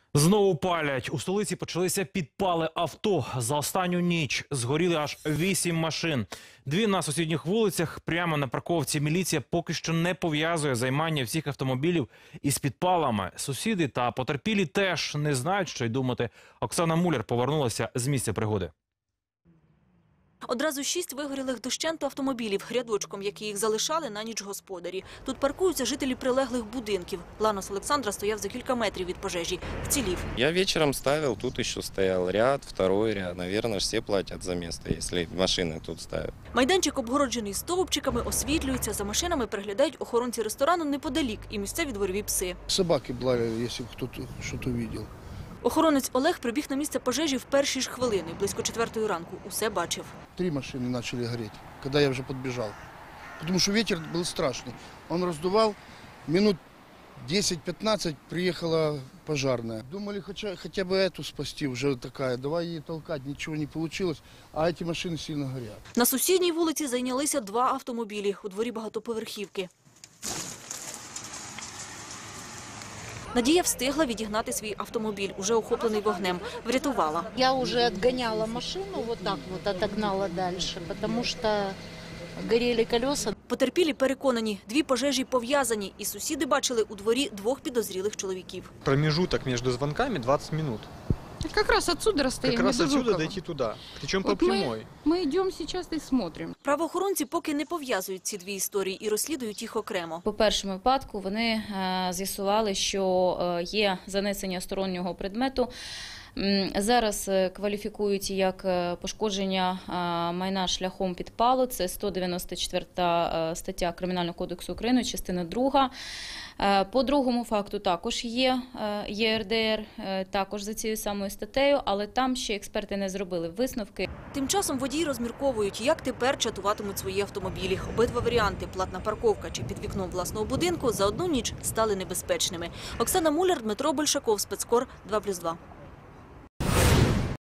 Знову палять. У столиці почалися підпали авто. За останню ніч згоріли аж 8 машин. 2 на сусідніх вулицях. Прямо на парковці міліція поки що не пов'язує займання всіх автомобілів із підпалами. Сусіди та потерпілі теж не знають, що й думати. Оксана Муляр повернулася з місця пригоди. Одразу 6 вигорілих дощенту автомобілів, рядочком, які їх залишали на ніч господарі. Тут паркуються жителі прилеглих будинків. Ланос Олександра стояв за кілька метрів від пожежі. Вцілів. Я вечером ставил, тут еще стоял ряд, второй ряд. Наверное, все платят за место, если машины тут ставят. Майданчик обгороджений стовпчиками, освітлюється. За машинами приглядають охоронці ресторану неподалік і місцеві дворові пси. Собаки блали, якщо хтось щось бачив. Охоронець Олег прибіг на місце пожежі в перші ж хвилини. Близько 4-ї ранку. Усе бачив. 3 машины начали гореть, когда я уже подбежал. Потому что ветер был страшный. Он раздувал, минут 10-15 приехала пожарная. Думали хотя бы эту спасти, уже такая, давай ей толкать, ничего не получилось, а эти машины сильно горят. На сусідній вулиці зайнялися 2 автомобілі. У дворі багатоповерхівки. Надія встигла відігнати свій автомобіль, уже охоплений вогнем. Врятувала. Я уже отгоняла машину, вот так вот отогнала дальше, потому что горели колеса. Потерпілі переконані, 2 пожежі пов'язані. І сусіди бачили у дворі 2 підозрілих чоловіків. Промежуток между звонками 20 минут. Как раз отсюда расстояние. Как раз до отсюда Жукова. дойти туда. Причем по Вот прямой. Мы идем сейчас и смотрим. Правоохоронці поки не пов'язують ці 2 історії і розслідують їх окремо. По першому випадку вони з'ясували, що є занесення стороннього предмету. Зараз кваліфікують як пошкодження майна шляхом підпалу. Це 194 стаття Кримінального кодексу України, частина 2. По другому факту також є ЄРДР, також за цією самою статтею, але там ще експерти не зробили висновки. Тим часом водії розмірковують, як тепер чатуватимуть свої автомобілі. Обидва варіанти – платна парковка чи під вікном власного будинку – за одну ніч стали небезпечними. Оксана Муляр, Дмитро Большаков, Спецкор 2+2.